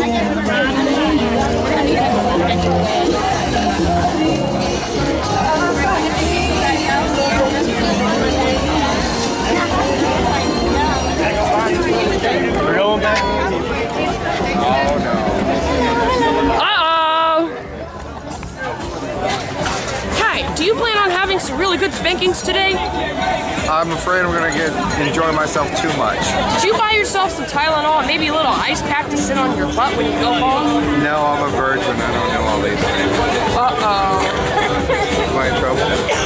Do you plan on having some really good spankings today? I'm afraid I'm gonna enjoy myself too much. Did you buy yourself some Tylenol and maybe a little ice pack to sit on your butt when you go home? No, I'm a virgin. I don't know all these things. Uh-oh. Am I in trouble?